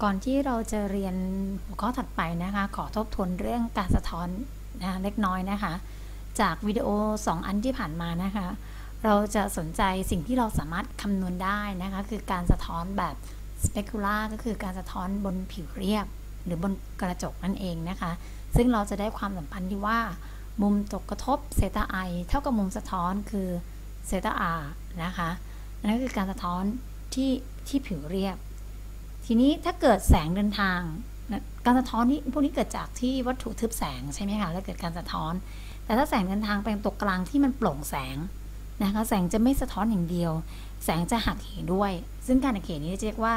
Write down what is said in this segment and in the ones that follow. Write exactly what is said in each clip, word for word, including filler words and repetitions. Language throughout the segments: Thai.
ก่อนที่เราจะเรียนหัวข้อถัดไปนะคะขอทบทวนเรื่องการสะท้อนนะเล็กน้อยนะคะจากวิดีโอสองอันที่ผ่านมานะคะเราจะสนใจสิ่งที่เราสามารถคำนวณได้นะคะคือการสะท้อนแบบสเปกุล่าก็คือการสะท้อนบนผิวเรียบหรือบนกระจกนั่นเองนะคะซึ่งเราจะได้ความสัมพันธ์ที่ว่ามุมตกกระทบเซตาไอเท่ากับมุมสะท้อนคือเซตาอาร์นะคะนั่นคือการสะท้อนที่ที่ผิวเรียบทีนี้ถ้าเกิดแสงเดินทางการสะท้อนนี้พวกนี้เกิดจากที่วัตถุทึบแสงใช่ไหมคะแล้วเกิดการสะท้อนแต่ถ้าแสงเดินทางไปตกกลางที่มันโปร่งแสงนะคะแสงจะไม่สะท้อนอย่างเดียวแสงจะหักเหด้วยซึ่งการหักเหนี้จะเรียกว่า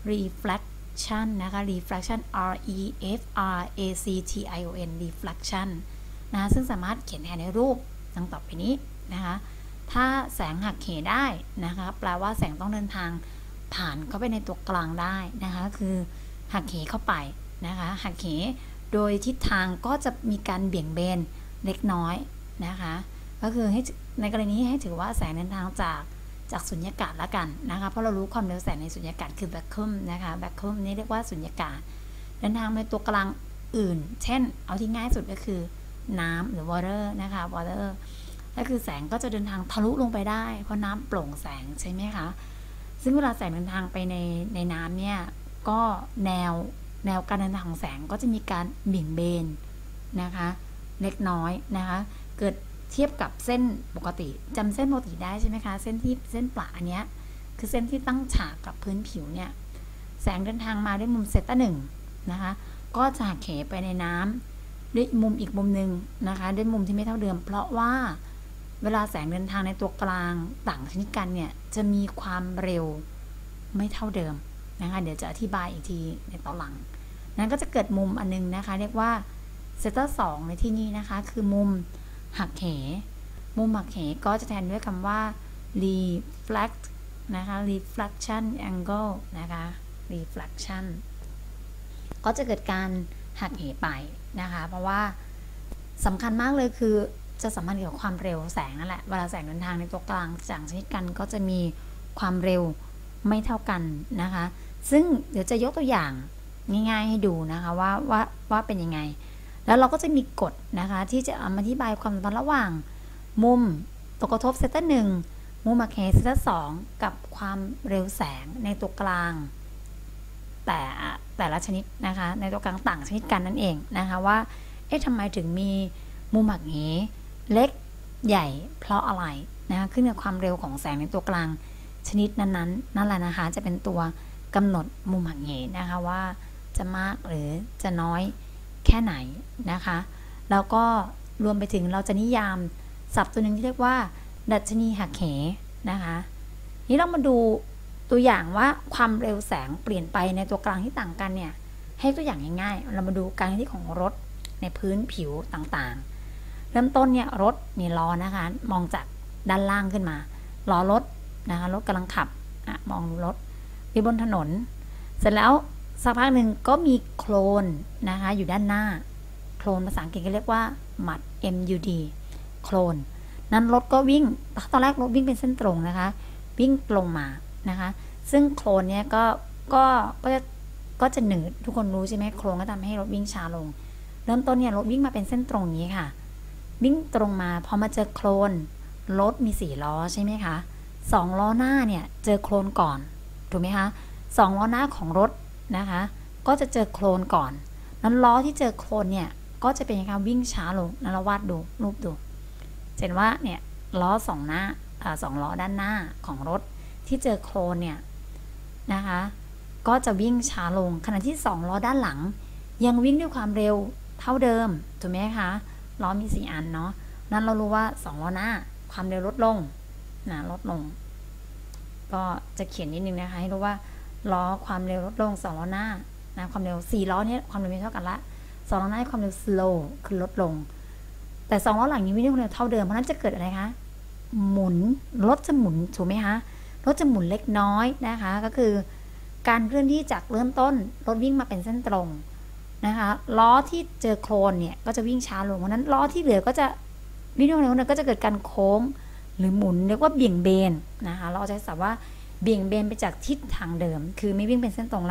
reflection นะคะ reflection R E F R A C T I O N reflection นะซึ่งสามารถเขียนแทนในรูปดังต่อไปนี้นะคะถ้าแสงหักเหได้นะคะแปลว่าแสงต้องเดินทางผ่านเข้าไปในตัวกลางได้นะคะคือหักเหเข้าไปนะคะหักเหโดยทิศทางก็จะมีการเบี่ยงเบนเล็กน้อยนะคะก็คือให้ในกรณีให้ถือว่าแสงเดินทางจากจากสุญญากาศละกันนะคะเพราะเรารู้ความเร็วแสงในสุญญากาศคือแบ็คคัมนะคะแบ็คคัมนี่เรียกว่าสุญญากาศเดินทางไปตัวกลางอื่นเช่นเอาที่ง่ายสุดก็คือน้ำหรือ water นะคะ water ก็คือแสงก็จะเดินทางทะลุลงไปได้เพราะน้ำโปร่งแสงใช่ไหมคะซึ่งเวลาแสงเดินทางไปในในน้ำเนี่ยก็แนวแนวการเดินทางของแสงก็จะมีการเบี่ยงเบนนะคะเล็กน้อยนะคะเกิดเทียบกับเส้นปกติจำเส้นปกติได้ใช่ไหมคะเส้นที่เส้นปะอันเนี้ยคือเส้นที่ตั้งฉากกับพื้นผิวเนี่ยแสงเดินทางมาด้วยมุมเซตาหนึ่งนะคะก็จะหักเหไปในน้ำด้วยมุมอีกมุมหนึ่งนะคะด้วยมุมที่ไม่เท่าเดิมเพราะว่าเวลาแสงเดินทางในตัวกลางต่างชนิดกันเนี่ยจะมีความเร็วไม่เท่าเดิมนะคะเดี๋ยวจะอธิบายอีกทีในตอนหลังนั้นก็จะเกิดมุมอันนึงนะคะเรียกว่าเซตาสองในที่นี้นะคะคือมุมหักเหมุมหักเหก็จะแทนด้วยคำว่า reflect นะคะ reflection angle นะคะ reflection ก็จะเกิดการหักเหไปนะคะเพราะว่าสำคัญมากเลยคือจะสัมพันธ์เกี่ยวกับความเร็วแสงนั่นแหละเวลาแสงเดินทางในตัวกลางต่างชนิดกันก็จะมีความเร็วไม่เท่ากันนะคะซึ่งเดี๋ยวจะยกตัวอย่างง่ายๆให้ดูนะคะว่าว่าว่าเป็นยังไงแล้วเราก็จะมีกฎนะคะที่จะอธิบายความสัมพันธ์ระหว่างมุมตกกระทบเซตาหนึ่งมุมหักเหเซตาสองกับความเร็วแสงในตัวกลางแต่แต่ละชนิดนะคะในตัวกลางต่างชนิดกันนั่นเองนะคะว่าเอ๊ะทำไมถึงมีมุมหักเหเล็กใหญ่เพราะอะไรนะคะขึ้นกับความเร็วของแสงในตัวกลางชนิดนั้นๆนั่นแหละนะคะจะเป็นตัวกำหนดมุมหักเหนะคะว่าจะมากหรือจะน้อยแค่ไหนนะคะแล้วก็รวมไปถึงเราจะนิยามศัพท์ตัวหนึ่งที่เรียกว่าดัชนีหักเหนะคะนี้เรามาดูตัวอย่างว่าความเร็วแสงเปลี่ยนไปในตัวกลางที่ต่างกันเนี่ยให้ตัวอย่างง่ายๆเรามาดูการที่ของรถในพื้นผิวต่างๆเริ่มต้นเนี่ยรถมีล้อนะคะมองจากด้านล่างขึ้นมาล้อรถนะคะรถกำลังขับอะมองรถอยู่บนถนนเสร็จแล้วสักพักหนึ่งก็มีโคลนนะคะอยู่ด้านหน้าโคลนภาษาอังกฤษก็เรียกว่า mud M U D โคลนนั้นรถก็วิ่งตอนแรกรถวิ่งเป็นเส้นตรงนะคะวิ่งลงมานะคะซึ่งโคลนเนี่ยก็ก็ก็จะก็จะหนืดทุกคนรู้ใช่ไหมโคลนก็ทำให้รถวิ่งช้าลงเริ่มต้นเนี่ยรถวิ่งมาเป็นเส้นตรงนี้ค่ะวิ่งตรงมาพอมาเจอโคลนรถมีสี่ล้อใช่ไหมคะสองล้อหน้าเนี่ยเจอโคลนก่อนถูกไหมคะสองล้อหน้าของรถนะคะก็จะเจอโคลนก่อนนั้นล้อที่เจอโคลนเนี่ยก็จะเป็นการวิ่งช้าลงนั้นเราวาดดูรูปดูเห็นว่าเนี่ยล้อสองหน้าอ่าสองล้อด้านหน้าของรถที่เจอโคลนเนี่ยนะคะก็จะวิ่งช้าลงขณะที่สองล้อด้านหลังยังวิ่งด้วยความเร็วเท่าเดิมถูกไหมคะล้อมีสี่อันเนาะนั้นเรารู้ว่าสองล้อหน้าความเร็วลดลงนะลดลงก็จะเขียนนิดนึงนะคะให้รู้ว่าล้อความเร็วลดลงสองล้อหน้านะความเร็วสี่ล้อเนี่ยความเร็วไม่เท่ากันละสองล้อหน้าความเร็ว slow คือลดลงแต่สองล้อหลังยังวิ่งด้วยความเร็วเท่าเดิมเพราะนั้นจะเกิดอะไรคะหมุนรถจะหมุนถูกไหมคะรถจะหมุนเล็กน้อยนะคะก็คือการเคลื่อนที่จากเริ่มต้นรถวิ่งมาเป็นเส้นตรงนะคะล้อที่เจอโคลนเนี่ยก็จะวิ่งช้าลงเพราะนั้นล้อที่เหลือก็จะวิ่งด้วยความเร็วนั้นก็จะเกิดการโค้งหรือหมุนเรียกว่าเบี่ยงเบนนะคะเราใช้ศัพท์ว่าเบี่ยงเบนไปจากทิศทางเดิมคือไม่วิ่งเป็นเส้นตรงละ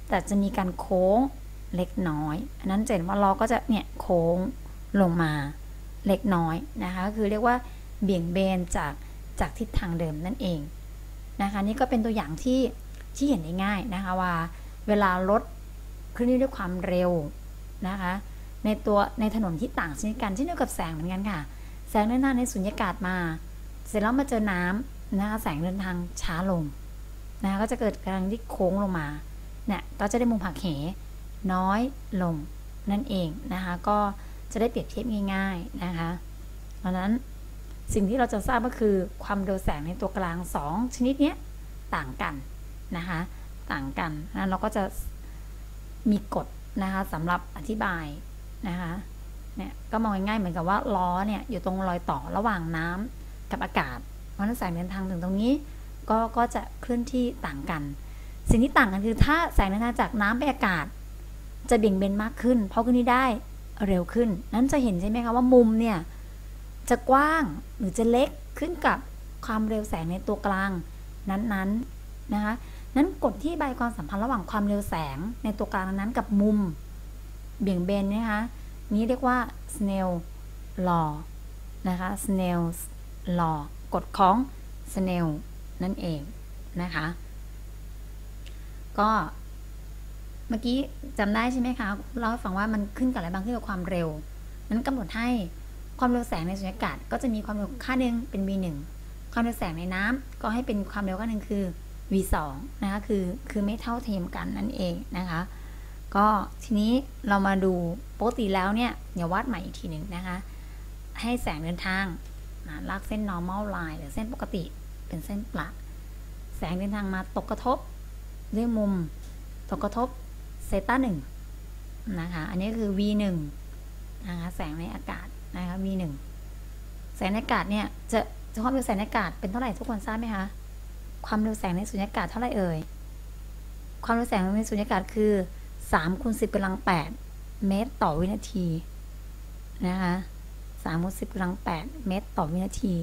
แต่จะมีการโค้งเล็กน้อยอันนั้นจะเห็นว่าล้อก็จะเนี่ยโค้งลงมาเล็กน้อยนะคะคือเรียกว่าเบี่ยงเบนจากจากทิศทางเดิมนั่นเองนะคะนี่ก็เป็นตัวอย่างที่ที่เห็นได้ง่ายนะคะว่าเวลารถเคลื่อนที่ด้วยความเร็วนะคะในตัวในถนนที่ต่างชนิดกันเช่นเดียวกับแสงเหมือนกันค่ะแสงเดินทางในสุญญากาศมาเสร็จแล้วมาเจอน้ำนะคะแสงเดินทางช้าลงนะคะก็จะเกิดกำลังที่โค้งลงมาเนี่ยก็จะได้มุมหักเหน้อยลงนั่นเองนะคะก็จะได้เปรียบเทียบง่ายๆนะคะเพราะนั้นสิ่งที่เราจะทราบก็คือความเร็วแสงในตัวกลางสองชนิดนี้ต่างกันนะคะต่างกันนะเราก็จะมีกฎนะคะสำหรับอธิบายนะคะเนี่ยก็มองง่ายๆเหมือนกับว่าล้อเนี่ยอยู่ตรงรอยต่อระหว่างน้ำกับอากาศเพราะฉะนั้นแสงเดินทางถึงตรงนี้ก็ก็จะเคลื่อนที่ต่างกันสิ่งที่ต่างกันคือถ้าแสงเดินทางจากน้ำไปอากาศจะเบี่ยงเบนมากขึ้นเพราะเคลื่อนที่ได้เร็วขึ้นนั้นจะเห็นใช่ไหมคะว่ามุมเนี่ยจะกว้างหรือจะเล็กขึ้นกับความเร็วแสงในตัวกลางนั้นๆนะคะนั้นกฎที่ใบความสัมพันธ์ระหว่างความเร็วแสงในตัวกลางนั้นกับมุมเบี่ยงเบนนะคะนี้เรียกว่า Snell law นะคะ Snell's law กฎของ Snell นั่นเองนะคะก็เมื่อกี้จำได้ใช่ไหมคะเล่าให้ฟังว่ามันขึ้นกับอะไรบ้างขึ้นกับความเร็วนั้นกำหนดให้ความเร็วแสงในสุญญากาศก็จะมีความเร็วค่าหนึ่งเป็น วี หนึ่ง ความเร็วแสงในน้ำก็ให้เป็นความเร็วค่าหนึ่งคือ วี สอง นะคะคือคือไม่เท่าเทียมกันนั่นเองนะคะก็ทีนี้เรามาดูปกติแล้วเนี่ยเดี๋ยววาดใหม่อีกทีหนึ่งนะคะให้แสงเดินทางนะลากเส้น normal line หรือเส้นปกติเป็นเส้นประแสงเดินทางมาตกกระทบด้วยมุมตกกระทบเซตาหนึ่งนะคะอันนี้คือ วี หนึ่ง นะคะแสงในอากาศนะคะ วี หนึ่ง แสงในอากาศเนี่ยจะจะความเร็วแสงในอากาศเป็นเท่าไหร่ทุกคนทราบไหมคะความเร็วแสงในสุญญากาศเท่าไหร่เอ่ยความเร็วแสงในสุญญากาศคือสามคูณสิบกำลังแปดเมตรต่อวินาทีนะคะสามคูณสิบกำลังแปดเมตรต่อวินาที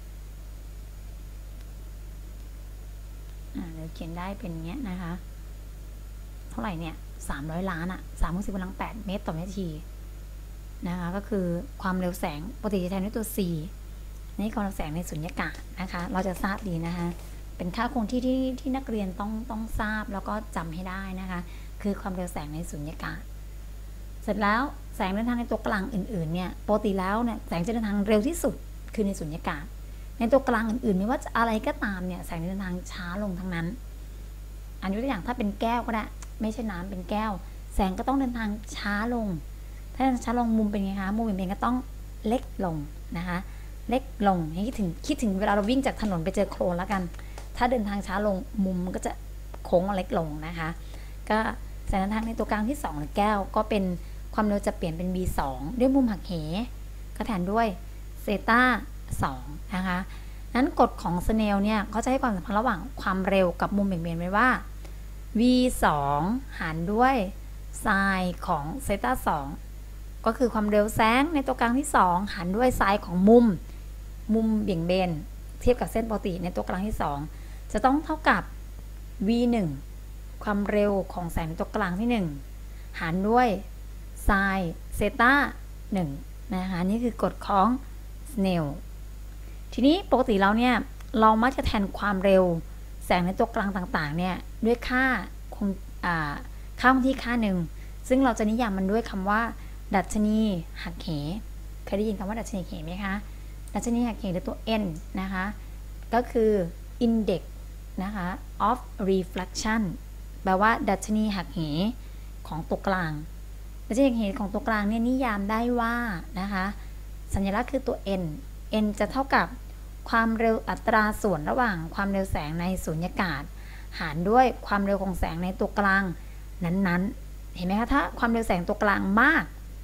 อ่าเดี๋ยวเขียนได้เป็นเงี้ยนะคะเท่าไหร่เนี่ยสามร้อยล้านอะสามคูณสิบกำลังแปดเมตรต่อวินาทีนะคะก็คือความเร็วแสงปกติจะแทนด้วยตัว c นี่ความเร็วแสงในสุญญากาศนะคะเราจะทราบดีนะคะเป็นค่าคงที่ที่ที่นักเรียนต้องต้องทราบแล้วก็จำให้ได้นะคะคือความเร็วแสงในสุญญากาศเสร็จแล้วแสงเดินทางในตัวกลางอื่นๆเนี่ยปกติแล้วเนี่ยแสงจะเดินทางเร็วที่สุดคือในสุญญากาศในตัวกลางอื่นๆไม่ว่าจะอะไรก็ตามเนี่ยแสงเดินทางช้าลงทั้งนั้นอันยกตัวอย่างถ้าเป็นแก้วก็ได้ไม่ใช่น้ำเป็นแก้วแสงก็ต้องเดินทางช้าลงถ้าช้าลงมุมเป็นไงคะมุมเป็นก็ต้องเล็กลงนะคะเล็กลงให้คิดถึงคิดถึงเวลาเราวิ่งจากถนนไปเจอโคลนแล้วกันถ้าเดินทางช้าลงมุมมันก็จะโค้งเล็กลงนะคะก็แสงเดินทางในตัวกลางที่สองหรือแก้วก็เป็นความเร็วจะเปลี่ยนเป็น วี สอง ด้วยมุมหักเหก็แทนด้วยเซตาสองนะคะนั้นกฎของสเนลเนี่ยเขาจะให้ความสัมพันธ์ระหว่างความเร็วกับมุมเบี่ยงเบนไว้ว่า วี สอง หารด้วยไซน์ของเซตาสองก็คือความเร็วแสงในตัวกลางที่สองหารด้วยไซน์ของมุมมุมเบี่ยงเบนเทียบกับเส้นปกติในตัวกลางที่สองจะต้องเท่ากับ วี หนึ่ง ความเร็วของแสงในตัวกลางที่หนึ่งหารด้วยไซน์เซตาหนึ่งนะคะนี่คือกฎของสเนลทีนี้ปกติแล้วเนี่ยเรามักจะแทนความเร็วแสงในตัวกลางต่างๆเนี่ยด้วยค่าคงค่าคงที่ค่าหนึ่งซึ่งเราจะนิยามมันด้วยคำว่าดัชนีหักเหเคยได้ยินคำว่าดัชนีหักเหไหมคะดัชนีหักเหหรือตัว n นะคะก็คือ index นะคะ of reflection แปลว่าดัชนีหักเหของตัวกลางดัชนีหักเหของตัวกลางเนี่ยนิยามได้ว่านะคะสัญลักษณ์คือตัว n n จะเท่ากับความเร็วอัตราส่วนระหว่างความเร็วแสงในสุญญากาศหารด้วยความเร็วของแสงในตัวกลางนั้นๆเห็นไหมคะถ้าความเร็วแสงตัวกลางมาก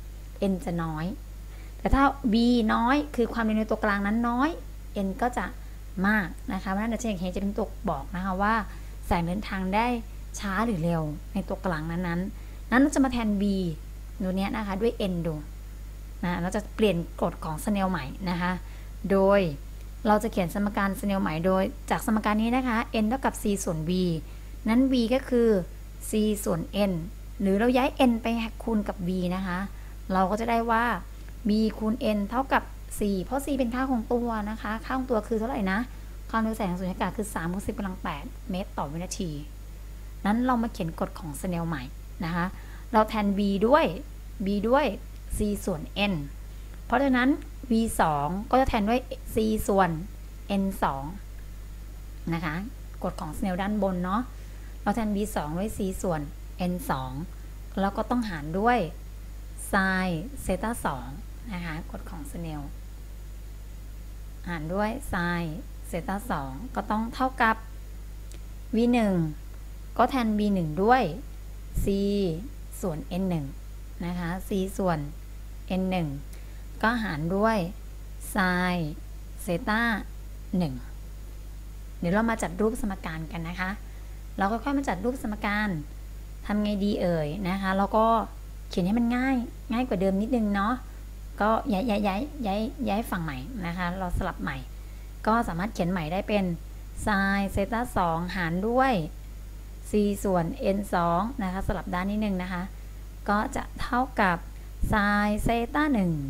n จะน้อยแต่ถ้า v น้อยคือความเร็วในตัวกลางนั้นน้อย n ก็จะมากนะคะเพราะฉะนั้นดัชนีหักเหจะเป็นตัวบอกนะคะว่าแสงเดินทางได้ช้าหรือเร็วในตัวกลางนั้นๆนั้นเราจะมาแทน v ตัวนี้นะคะด้วย n ดูนะเราจะเปลี่ยนกฎของสเนลใหม่นะคะโดยเราจะเขียนสมการสเนลใหม่โดยจากสมการนี้นะคะ n เท่ากับ c ส่วน v นั้น v ก็คือ c ส่วน n หรือเราย้าย n ไปคูณกับ v นะคะเราก็จะได้ว่า b คูณ n เท่ากับสี่เพราะ c เป็นค่าของตัวนะคะค่าของตัวคือเท่าไหร่นะความเร็วแสงสุญญากาศคือสามคูณสิบกำลังแปดเมตรต่อวินาทีนั้นเรามาเขียนกฎของสเนลใหม่นะคะเราแทน b ด้วย b ด้วย c ส่วน n เพราะฉะนั้น v สองก็จะแทนด้วย c ส่วน n สองนะคะกฎของสเนลด้านบนเนาะเราแทน b สองด้วย c ส่วน n สองแล้วก็ต้องหารด้วยไซน์เซตาสองนะคะกฎของสเนลหารด้วยไซน์เซตาสองก็ต้องเท่ากับ v หนึ่งก็แทน b หนึ่งด้วย c ส่วน n หนึ่งนะคะ c ส่วน n หนึ่งก็หารด้วยไซน์เซตาหนึ่งเดี๋ยวเรามาจัดรูปสมการกันนะคะเราก็ค่อยมาจัดรูปสมการทำไงดีเอ่ยนะคะแล้วก็เขียนให้มันง่ายง่ายกว่าเดิมนิดนึงเนาะก็ย้ายย้ายย้ายย้ายย้ายฝั่งใหม่นะคะเราสลับใหม่ก็สามารถเขียนใหม่ได้เป็นไซน์เซตาสองหารด้วย c ส่วน n สองนะคะสลับด้านนิดนึงนะคะก็จะเท่ากับไซน์เซตาหนึ่ง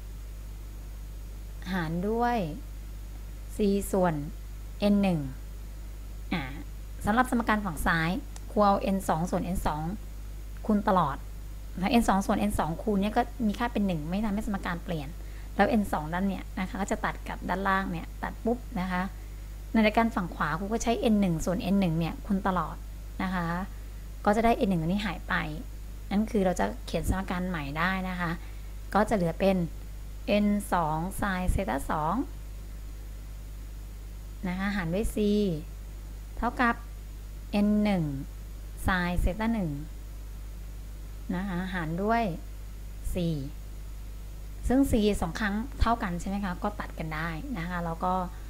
หารด้วย c ส่วน n หนึ่งอ่าสำหรับสมการฝั่งซ้ายครูเอา n สองส่วน n สองคูณตลอดนะ n สองส่วน n สองคูณเนี่ยก็มีค่าเป็นหนึ่งไม่ทำให้สมการเปลี่ยนแล้ว n สองด้านเนี่ยนะคะก็จะตัดกับด้านล่างเนี่ยตัดปุ๊บนะคะในการฝั่งขวาครูก็ใช้ n หนึ่งส่วน n หนึ่งเนี่ยคูณตลอดนะคะก็จะได้ n หนึ่งอันนี้หายไปนั่นคือเราจะเขียนสมการใหม่ได้นะคะก็จะเหลือเป็น n สองไซน์เซตาสองนะคะหารด้วย c เท่ากับ n หนึ่งไซน์เซตาหนึ่งนะคะหารด้วย c ซึ่ง c สองครั้งเท่ากันใช่ไหมคะก็ตัดกันได้นะคะแล้วก็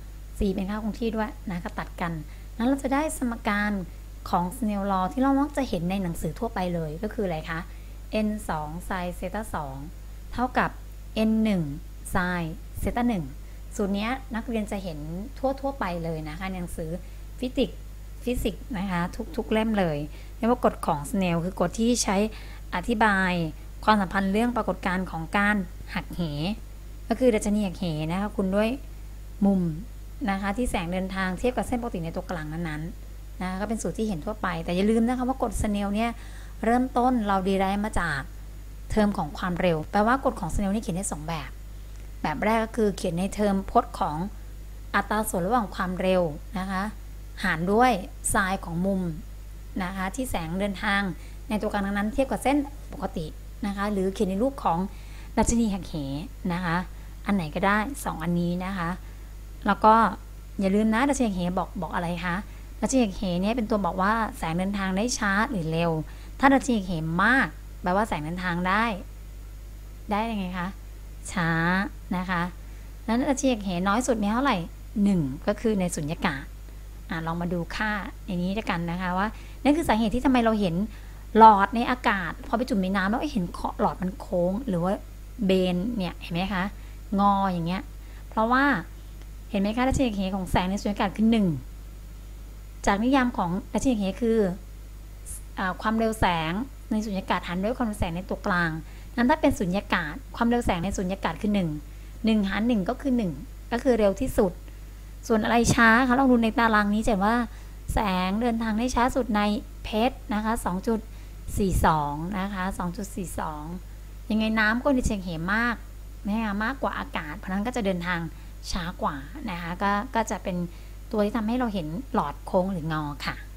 c เป็นค่าคงที่ด้วยนะก็ตัดกันนั้นเราจะได้สมการของ Snell law ที่เรามักจะเห็นในหนังสือทั่วไปเลยก็คืออะไรคะ n สองไซน์เซตาสองเท่ากับ n หนึ่งไซน์เซตาหนึ่งสูตรนี้นักเรียนจะเห็นทั่วทั่วไปเลยนะคะในหนังสือฟิสิกส์ฟิสิกส์นะคะทุกๆเล่มเลยเรียกว่ากฎของ Snell คือกฎที่ใช้อธิบายความสัมพันธ์เรื่องปรากฏการณ์ของการหักเหก็คือดัชนีหักเหนะคะคุณด้วยมุมนะคะที่แสงเดินทางเทียบกับเส้นปกติในตัวกลางนั้นๆนะก็เป็นสูตรที่เห็นทั่วไปแต่อย่าลืมนะคะว่ากฎ Snell เนี่ยเริ่มต้นเราดีไรมาจากเทอมของความเร็วแปลว่ากฎของ Snell นี่เขียนได้สองแบบแบบแรกก็คือเขียนในเทอมพจน์ของอัตราส่วนระหว่างความเร็วนะคะหารด้วยไซน์ของมุมนะคะที่แสงเดินทางในตัวกลางนั้นเทียบกับเส้นปกตินะคะหรือเขียนในรูปของดัชนีหักเหนะคะอันไหนก็ได้สองอันนี้นะคะแล้วก็อย่าลืมนะดัชนีหักเหบอกบอกอะไรคะดัชนีหักเหเนี่ยเป็นตัวบอกว่าแสงเดินทางได้ช้าหรือเร็วถ้าดัชนีหักเหมากแปลว่าแสงเดินทางได้ได้ยังไงคะช้านะคะนั้นดัชนีหักเหน้อยสุดมีเท่าไหร่หนึ่งก็คือในสุญญากาศอ่ะลองมาดูค่าในนี้ด้วยกันนะคะว่านั่นคือสาเหตุที่ทำไมเราเห็นหลอดในอากาศพอไปจุ่มในน้ำแล้วเห็นหลอดมันโค้งหรือว่าเบนเนี่ยเห็นไหมคะงออย่างเงี้ยเพราะว่าเห็นไหมคะดัชนีหักเหของแสงในสุญญากาศคือหนึ่งจากนิยามของดัชนีหักเหคืออความเร็วแสงในสุญญากาศหารด้วยความเร็วแสงในตัวกลางนั้นถ้าเป็นสุญญากาศความเร็วแสงในสุญญากาศคือหนึ่ง หนึ่งหารหนึ่งก็คือหนึ่งก็คือเร็วที่สุดส่วนอะไรช้าคะลองดูในตารางนี้จะเห็นว่าแสงเดินทางได้ช้าสุดในเพชรนะคะ สองจุดสี่สอง นะคะ สองจุดสี่สอง ยังไงน้ำก็ดิเชงเหมมากนะคะมากกว่าอากาศเพราะนั้นก็จะเดินทางช้ากว่านะคะก็ก็จะเป็นตัวที่ทำให้เราเห็นหลอดโค้งหรืองอค่ะ